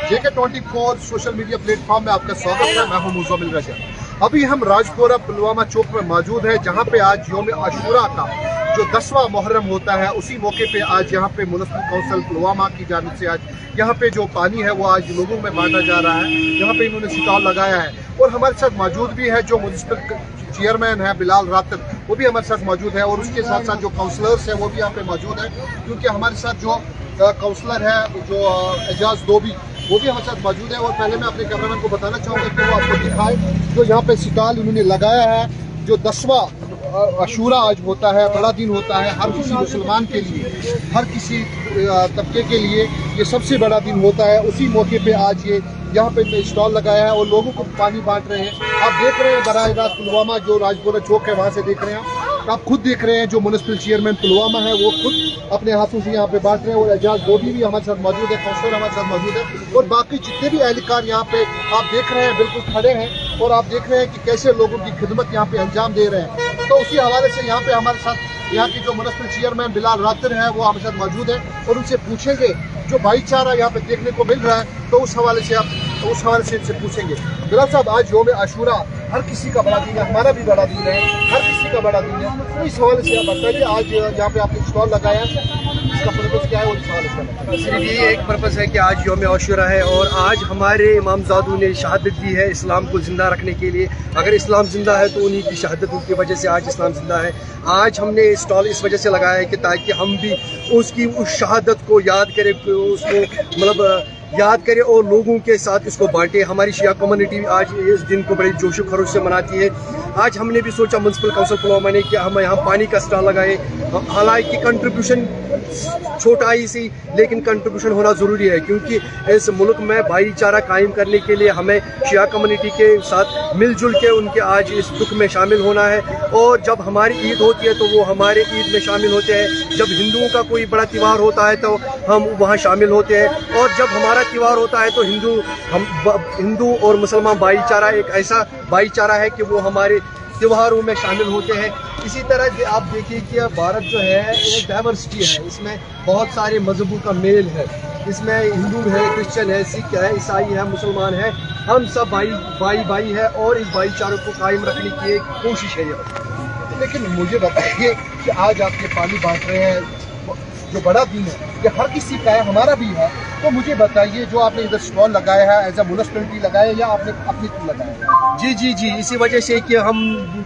JK24 social media platform में आपका स्वागत है। मैं हूं मुज़म्मिल रजा। अभी हम राजपुरा पुलवामा चौक में मौजूद हैं, जहां पे आज यौम आशूरा का जो 10वां मुहर्रम होता है, उसी मौके पे आज यहाँ पे म्युनिसिपल काउंसिल पुलवामा की जानिब से आज यहाँ पे जो पानी है वो आज लोगों में बांटा जा रहा है। यहाँ पे इन्होंने स्टॉल लगाया है और हमारे साथ मौजूद भी है जो म्युनिसिपल चेयरमैन है बिलाल रातर, वो भी हमारे साथ मौजूद है और उसके साथ साथ जो काउंसलर्स हैं वो भी यहाँ पे मौजूद है, क्योंकि हमारे साथ जो काउंसलर है जो एजाज दोबी वो भी हमारे साथ मौजूद है। और पहले मैं अपने कैमरामैन को बताना चाहूँगा कि वो आपको दिखाए जो यहाँ पे स्टॉल उन्होंने लगाया है। जो 10वां आशूरा आज होता है, बड़ा दिन होता है हर किसी मुसलमान के लिए, हर किसी तबके के लिए ये सबसे बड़ा दिन होता है। उसी मौके पे आज ये यहाँ पे स्टॉल लगाया है और लोगों को पानी बांट रहे हैं। आप देख रहे हैं बराह रास्त पुलवामा जो राजपुरा चौक है वहाँ से देख रहे हैं आप खुद देख रहे हैं जो म्युनिसिपल चेयरमैन पुलवामा है वो खुद अपने हाथों से यहाँ पे बांट रहे हैं। और एजाज दोबी भी हमारे साथ मौजूद है, काउंसलर हमारे साथ मौजूद है और बाकी जितने भी एहलकार यहाँ पे आप देख रहे हैं बिल्कुल खड़े हैं और आप देख रहे हैं कि कैसे लोगों की खिदमत यहाँ पे अंजाम दे रहे हैं। तो उसी हवाले से यहाँ पे हमारे साथ यहाँ की जो म्युनिसिपल चेयरमैन बिलाल रातर है वो हमारे साथ मौजूद है और उनसे पूछेंगे जो भाईचारा यहाँ पे देखने को मिल रहा है, तो उस हवाले से इनसे पूछेंगे। बिलाल साहब, आज यौम आशूरा हर किसी का बड़ा दिन है, हमारा भी बड़ा दिन है, हर किसी का बड़ा दिन है, तो इस हवाले से आप बताइए आज यहाँ पे आपने स्टॉल लगाया है, इसका पर्पज़ क्या है और इस हवाले से सिर्फ ये एक पर्पज़ है कि आज यौम आशूरा है और आज हमारे इमामजादों ने शहादत दी है इस्लाम को ज़िंदा रखने के लिए। अगर इस्लाम ज़िंदा है तो उन्हीं की शहादत की वजह से आज इस्लाम ज़िंदा है। आज हमने स्टॉल इस वजह से लगाया है कि ताकि हम भी उसकी उस शहादत को याद करें, उसको मतलब याद करें और लोगों के साथ इसको बांटे। हमारी शिया कम्युनिटी आज इस दिन को बड़े जोश खरोश से मनाती है। आज हमने भी सोचा म्युनिसिपल काउंसिल पुलवामा ने कि हम यहाँ पानी का स्टॉल लगाए। हालांकि कंट्रीब्यूशन छोटा ही सी, लेकिन कंट्रीब्यूशन होना ज़रूरी है, क्योंकि इस मुल्क में भाईचारा कायम करने के लिए हमें शिया कम्युनिटी के साथ मिलजुल के उनके आज इस दुख में शामिल होना है। और जब हमारी ईद होती है तो वो हमारे ईद में शामिल होते हैं। जब हिंदुओं का कोई बड़ा त्यौहार होता है तो हम वहाँ शामिल होते हैं। और जब हमारा त्यौहार होता है तो हिंदू और मुसलमान भाईचारा एक ऐसा भाईचारा है कि वो हमारे त्योहारों में शामिल होते हैं। इसी तरह आप देखिए कि भारत जो है एक डाइवर्सिटी है, इसमें बहुत सारे मजहबों का मेल है। इसमें हिंदू है, क्रिश्चियन है, सिख है, ईसाई है, मुसलमान है, हम सब भाई है और इस भाईचारे को कायम रखने की एक कोशिश है ये। लेकिन मुझे बताइए कि आज आप ये पानी बांट रहे हैं, जो बड़ा दिन है ये हर किसी का है, हमारा भी है, तो मुझे बताइए जो आपने इधर स्टॉल लगाया है एज ए म्युनिसिपैलिटी लगाया है या आपने अपनी लगाया है? जी, इसी वजह से कि हम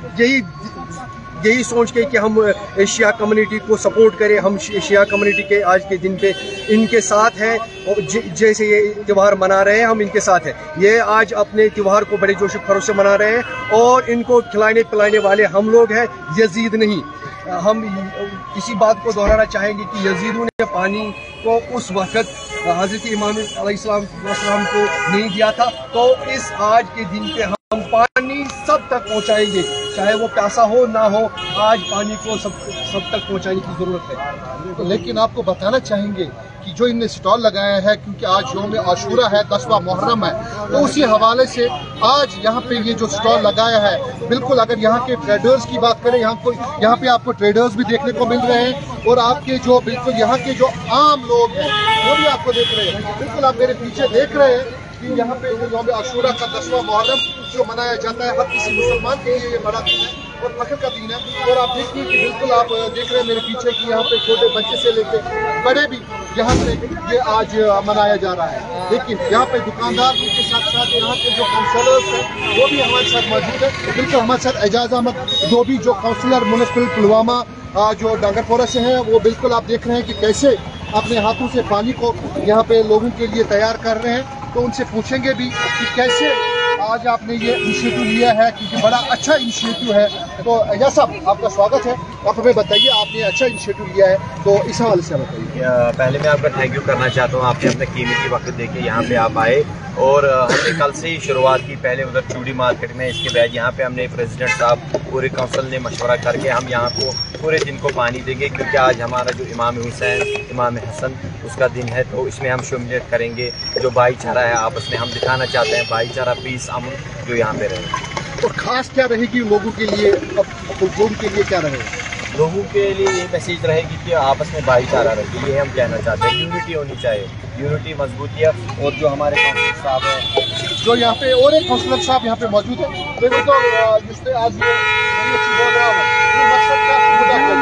यही सोच के कि हम शिया कम्युनिटी को सपोर्ट करें। हम शिया कम्युनिटी के आज के दिन पे इनके साथ हैं और जैसे ये त्यौहार मना रहे हैं हम इनके साथ हैं। ये आज अपने त्यौहार को बड़े जोश खरोश से मना रहे हैं और इनको खिलाने पिलाने वाले हम लोग हैं, यजीद नहीं। हम इसी बात को दोहराना चाहेंगे कि यजीदों ने पानी को उस वक्त हज़रत इमाम अलैहिस्सलाम को नहीं दिया था, तो इस आज के दिन पे हम पानी सब तक पहुंचाएंगे, चाहे वो प्यासा हो ना हो। आज पानी को सब तक पहुंचाने की ज़रूरत है। तो लेकिन आपको बताना चाहेंगे कि जो इनने स्टॉल लगाया है, क्योंकि आज यौम आशूरा है, 10वां मुहर्रम है, तो उसी हवाले से आज यहाँ पे ये जो स्टॉल लगाया है, बिल्कुल अगर यहाँ के ट्रेडर्स की बात करें, यहाँ पे आपको ट्रेडर्स भी देखने को मिल रहे हैं और आपके जो बिल्कुल यहाँ के जो आम लोग हैं वो भी आपको देख रहे हैं। बिल्कुल आप मेरे पीछे देख रहे हैं कि यहाँ पे यौम आशूरा का 10वां मुहर्रम जो मनाया जाता है, हर किसी मुसलमान के लिए ये बड़ा दिन है और फख्र का दिन है। और आप देखिए कि बिल्कुल आप देख रहे हैं मेरे पीछे कि यहाँ पे छोटे बच्चे से लेकर बड़े भी यहाँ से ये आज मनाया जा रहा है। लेकिन यहाँ पे दुकानदार के साथ साथ यहाँ के जो काउंसलर्स हैं वो भी हमारे साथ मौजूद है। बिल्कुल हमारे साथ एजाज अहमद दोबी जो काउंसलर म्युनिसिपल पुलवामा जो डांगरपोरा से हैं, वो बिल्कुल आप देख रहे हैं कि कैसे अपने हाथों से पानी को यहाँ पे लोगों के लिए तैयार कर रहे हैं। तो उनसे पूछेंगे भी कि कैसे आज आपने ये इनिशिएटिव लिया है, क्योंकि बड़ा अच्छा इनिशिएटिव है। तो एजाज साहब, आपका स्वागत है। आप हमें बताइए, आपने अच्छा इनिशिएटिव लिया है, तो इस हवाले से बताइए। पहले मैं आपका थैंक यू करना चाहता हूँ, आपने अपने कीमती वक्त देके यहाँ पे आप आए और हमने कल से ही शुरुआत की, पहले उधर चूड़ी मार्केट में, इसके बाद यहाँ पे हमने प्रेसिडेंट साहब पूरे काउंसिल ने मशवरा करके हम यहाँ को पूरे दिन को पानी देंगे, क्योंकि आज हमारा जो इमाम हुसैन इमाम हसन उसका दिन है, तो इसमें हम शुमूलियत करेंगे। जो भाईचारा है आपस में हम दिखाना चाहते हैं, भाईचारा, पीस, अमन जो यहाँ पे रहे। और ख़ास क्या रहेगी लोगों के लिए, क्या रहेगा? लोगों के लिए ये मैसेज रहेगी कि आपस में भाईचारा रखिए, ये हम कहना चाहते हैं। यूनिटी होनी चाहिए, यूनिटी मजबूती है। और जो हमारे काउंसिलर साहब हैं, जो यहाँ पे और एक काउंसलर साहब यहाँ पे मौजूद है, देखो तो जिससे आज ये नई अच्छी प्रोग्राम है, ये मकसद क्या है?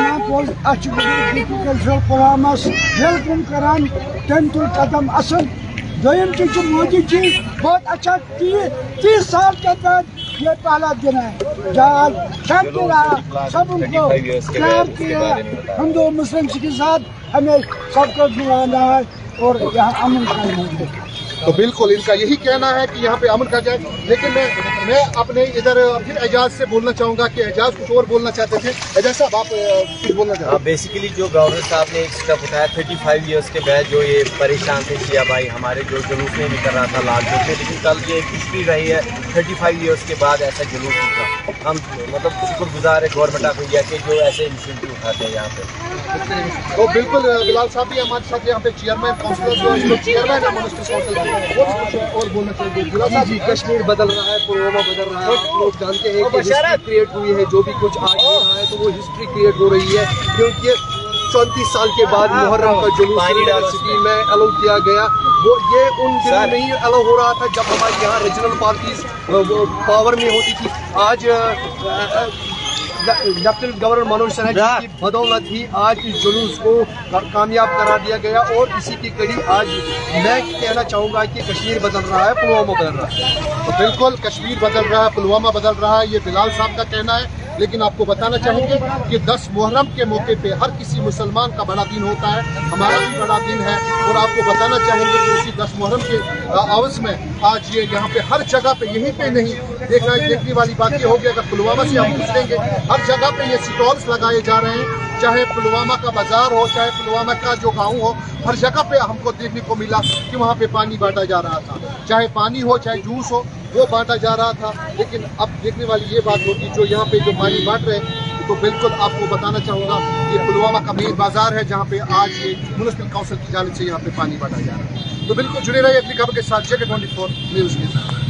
प्रोग्रामस वेलकम करान टेंटुल कदम असल दोयम चीज मोदी जी बहुत अच्छा 30 साल के बाद ये पहला दिन है जब शांति रहा, सब उनको प्यार किया। हिंदू मुस्लिम के साथ हमें सबको मिलाना है और यहाँ अमन कायम होगा। तो बिल्कुल इनका यही कहना है कि यहाँ पे अमन का जाए। लेकिन मैं अपने इधर फिर एजाज से बोलना चाहूँगा कि एजाज कुछ और बोलना चाहते थे। एजाज साहब आप कुछ बोलना चाहते हैं? बेसिकली जो गवर्नर साहब ने एक स्टेप उठाया 35 ईयर्स के बाद, जो ये परेशान थे शिया भाई हमारे, जो जुलूस नहीं निकल रहा था लाल चौक पे, लेकिन कल ये खुशी रही है 35 ईयर्स के बाद ऐसा जुलूस निकला। हम मतलब शुक्रगुजार है गवर्नमेंट ऑफ इंडिया के जो ऐसे इनिशिएटिव उठाते हैं यहाँ पे। तो बिल्कुल बिलाल साहब भी हमारे साथ यहाँ पे चेयरमैन काउंसिलर चेयरमैन है म्युनिसिपल काउंसिल और बोलना चाहिए। बिलाल साहब जी, कश्मीर बदल रहा है, पुलवामा बदल रहा है। आप लोग जानते हैं कि हिस्ट्री क्रिएट हुई है, जो भी कुछ आज हो रहा है तो वो हिस्ट्री क्रिएट हो रही है, क्योंकि 34 साल के बाद मुहर्रम का जुलूस सिटी में अलाउ किया गया। वो ये उन दिनों नहीं अलाउ हो रहा था जब हमारे यहाँ रीजनल पार्टीज पावर में होती थी। आज लेफ्टिनेंट गवर्नर मनोज सिन्हा की बदौलत ही आज इस जुलूस को कामयाब करार दिया गया। और इसी की कड़ी आज मैं कहना चाहूँगा कि कश्मीर बदल रहा है, पुलवामा बदल रहा है। तो बिल्कुल कश्मीर बदल रहा है, पुलवामा बदल रहा है, ये बिलाल साहब का कहना है। लेकिन आपको बताना चाहेंगे कि 10 मुहर्रम के मौके पे हर किसी मुसलमान का बड़ा दिन होता है, हमारा भी बड़ा दिन है। और आपको बताना चाहेंगे कि उसी 10 मुहर्रम के अवस में आज ये यहाँ पे हर जगह पे, यहीं पे नहीं देखने वाली बात ये होगी, अगर पुलवामा से हम पूछेंगे, हर जगह पे ये स्टॉल्स लगाए जा रहे हैं, चाहे पुलवामा का बाजार हो, चाहे पुलवामा का जो गाँव हो, हर जगह पे हमको देखने को मिला कि वहाँ पे पानी बांटा जा रहा था, चाहे पानी हो चाहे जूस हो, वो बांटा जा रहा था। लेकिन अब देखने वाली ये बात होगी, जो यहाँ पे जो पानी बांट रहे हैं, तो बिल्कुल आपको बताना चाहूँगा ये पुलवामा का मेन बाजार है, जहाँ पे आज ये म्युनिसिपल काउंसिल की जानिब से यहाँ पे पानी बांटा जा रहा है। तो बिल्कुल जुड़े रहिए अपनी खबर के साथ, जगह 24 न्यूज़ के साथ।